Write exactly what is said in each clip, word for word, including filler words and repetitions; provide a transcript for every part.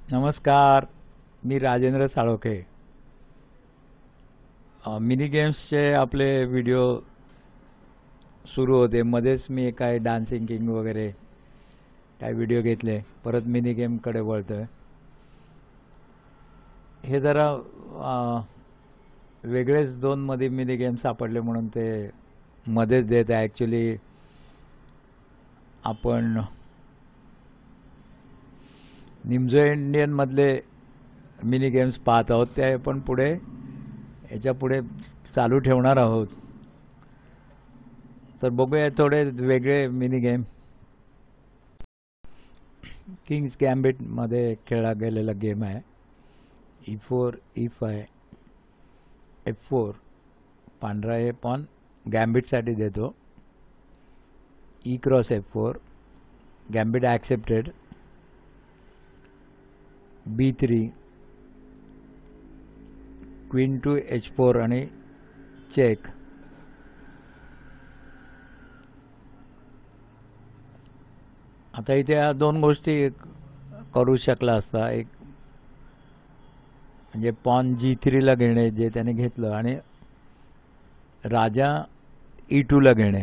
नमस्कार. मी राजेंद्र साळोखे. अ, मिनी गेम्सचे आपले व्हिडिओ सुरू होते. मध्येच मी काय डान्सिंग किंग वगैरे काय व्हिडिओ घेतले. परत मिनी गेमकडे वळतोय. हे जरा अ, वेगळेच दोन मध्ये मिनी गेम सापडले म्हणून ते मध्येच देत आहे. ॲक्च्युली आपण निमजो इंडियनमधले मिनी गेम्स पाहत आहोत. ते आपण पुढे याच्या पुढे चालू ठेवणार आहोत. तर बघूया थोडे वेगळे मिनी गेम. किंग्स गॅम्बिट मध्ये खेळला गेलेला गेम आहे. E four E five F four. पांढरा हे पॉन गॅम्बिटसाठी देतो. E cross F four. Gambit accepted. B three. Queen to H four आणि चेक. आता इथे या दोन गोष्टी करू शकला असता. एक म्हणजे पॉन जी थ्रीला घेणे जे त्याने घेतलं आणि राजा ई टूला घेणे.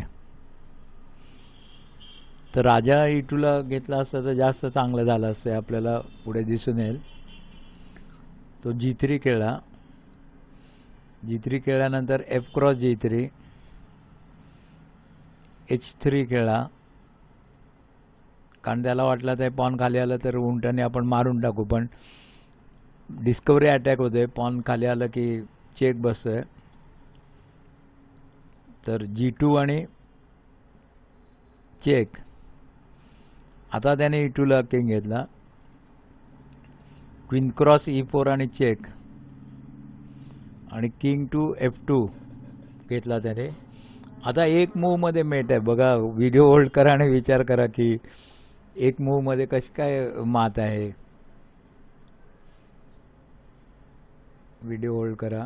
तर राजा ई टूला घेतला असता तर जास्त चांगलं झालं असतं. आपल्याला पुढे दिसून येईल. तो जी थ्री खेळला. जी थ्री खेळल्यानंतर F cross G three. H three खेळला. कारण त्याला वाटलं ते पॉन खाली आलं तर उंटाने आपण मारून टाकू. पण डिस्कवरी अटॅक होते. पॉन खाली आलं की चेक बसतोय. तर जी टू आणि चेक. आता त्याने ई टूला किंग घेतला. क्वीन क्रॉस ई फोर आणि चेक. आणि किंग टू एफ टू घेतला त्याने. आता एक मूव मध्ये मेट आहे बघा. व्हिडिओ होल्ड करा आणि विचार करा की एक मूव मध्ये कशी काय मात आहे. व्हिडिओ होल्ड करा.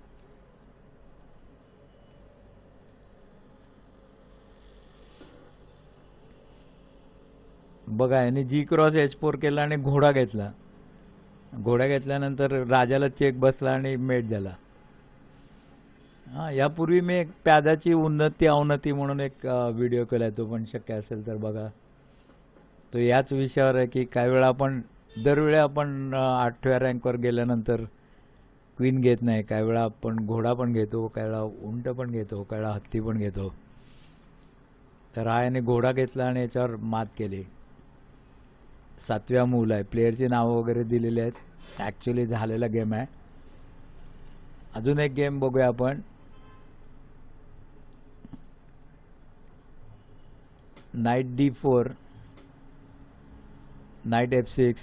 बघा याने जी क्रॉस एच फोर केला आणि घोडा घेतला. घोडा घेतल्यानंतर राजाला चेक बसला आणि मेट झाला. हा यापूर्वी मी एक प्यादाची उन्नती अवनती म्हणून एक व्हिडिओ केलाय. तो पण शक्य असेल तर बघा. तो याच विषयावर आहे की काही वेळा आपण दरवेळी आपण आठव्या रँकवर गेल्यानंतर क्वीन घेत नाही. काही वेळा आपण घोडा पण घेतो. काही वेळा उंट पण घेतो. काही वेळा हत्ती पण घेतो. तर हा याने घोडा घेतला आणि याच्यावर मात केली. सातव्या मूल आहे. प्लेयरची नावं वगैरे दिलेली आहेत. ॲक्च्युली झालेला गेम आहे. अजून एक गेम बघूया आपण. Knight D four. Knight F six.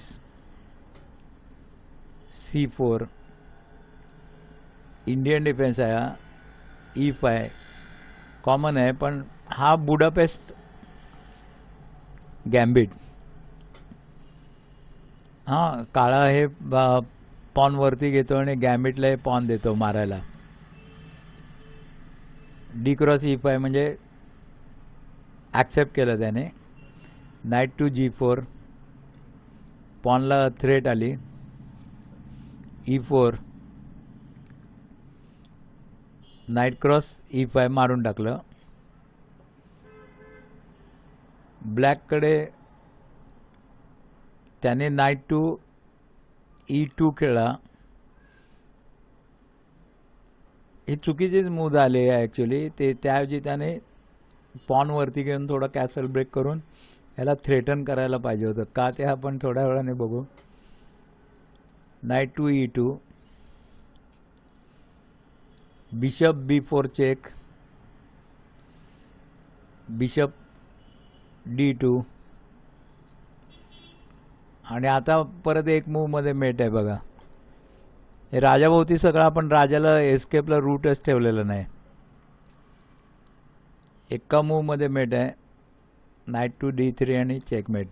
C four. Indian defence आहे हा. E five. कॉमन आहे पण हा बुडापेस्ट गॅम्बिट. हा काळा हे पॉन वरती घेतो आणि गॅम्बिटला हे पॉन देतो मारायला. डी क्रॉस ई फाय म्हणजे ॲक्सेप्ट केलं त्याने. Knight to G four. पॉनला थ्रेट आली. E four. Knight cross E five मारून टाकलं. ब्लॅककडे त्याने नाईट टू ई टू खेळला. हे चुकीचेच मूव झाले ॲक्च्युली. ते त्याऐवजी त्याने पॉन वरती घेऊन थोडं कॅसल ब्रेक करून ह्याला थ्रेटन करायला पाहिजे होतं. का ते आपण थोड्या वेळाने बघू. Knight to E two. Bishop B four check. Bishop D two. आणि आता परत एक मूव मध्ये मेट आहे बघा. हे राजाभोवती सगळं आपण राजाला एस्केपला रूटच ठेवलेलं नाही. एका मूव मध्ये मेट आहे. नाईट टू डी थ्री आणि चेकमेट.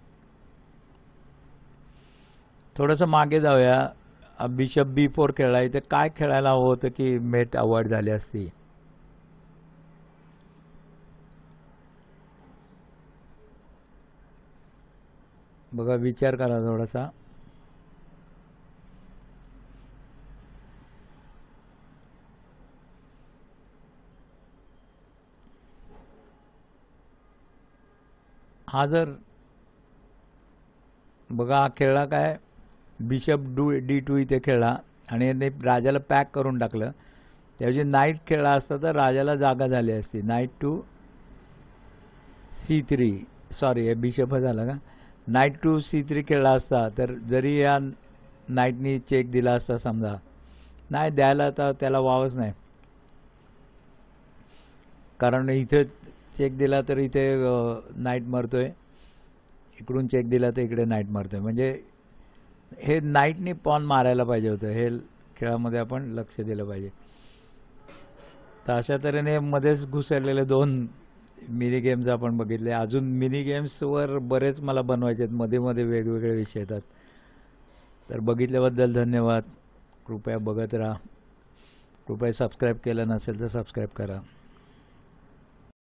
थोडंसं मागे जाऊया. बिशप बी फोर खेळला. इथे काय खेळायला हवं होतं की मेट अवॉइड झाली असती. बघा विचार करा थोडासा. हा जर बघा हा खेळला काय, बिशप डू डी टू इथे खेळला आणि याने राजाला पॅक करून टाकलं. त्याऐवजी नाईट खेळला असता तर राजाला जागा झाली असती. Knight to C three, sorry हे बिशप झालं का, नाईट टू सी थ्री खेळला असता तर जरी या नाईटनी चेक दिला असता समजा, नाही द्यायला तर त्याला वावच नाही, कारण इथे चेक दिला तर इथे नाईट मरतोय, इकडून चेक दिला तर इकडे नाईट मरतोय. म्हणजे हे नाईटनी पॉन मारायला पाहिजे होतं. हे खेळामध्ये आपण लक्ष दिलं पाहिजे. तर अशा तऱ्हेने मध्येच घुसरलेले दोन मिनी गेम्स आपण बघितले. अजून मिनी गेम्सवर बरेच मला बनवायचे आहेत, मध्ये मध्ये वेगवेगळे विषय येतात. तर बघितल्याबद्दल धन्यवाद. कृपया बघत राहा. कृपया सबस्क्राईब केलं नसेल तर सबस्क्राईब करा.